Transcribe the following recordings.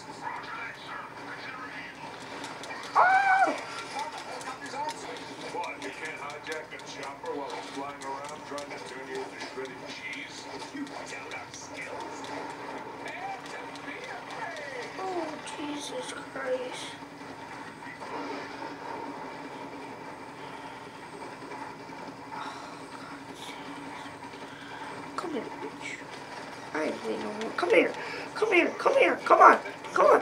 Oh! What, you can't hijack a chopper while it's flying around trying to turn you into shredded cheese? You doubt our skills? And to be afraid! Oh, Jesus Christ. Come here, bitch. I ain't saying no more. Come here. Come here. Come here. Come on. Come on.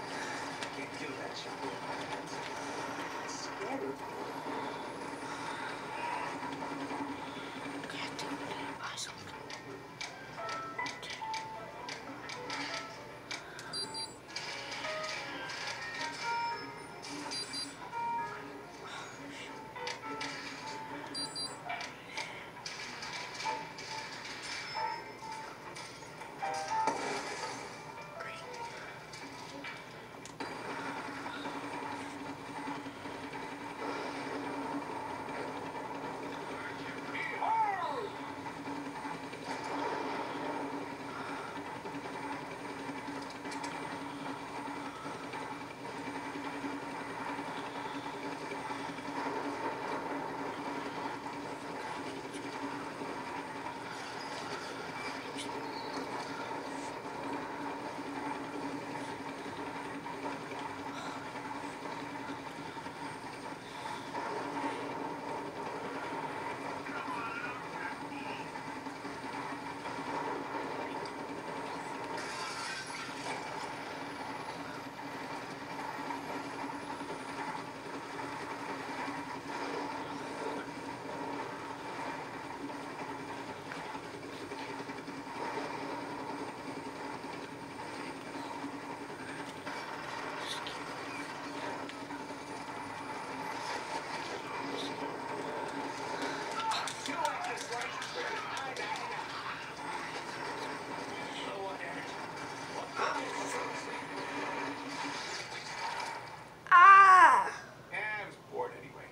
Ah! Yeah, I was bored anyway.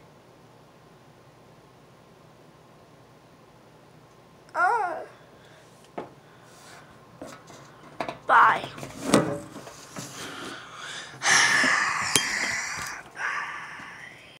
Ah! Bye.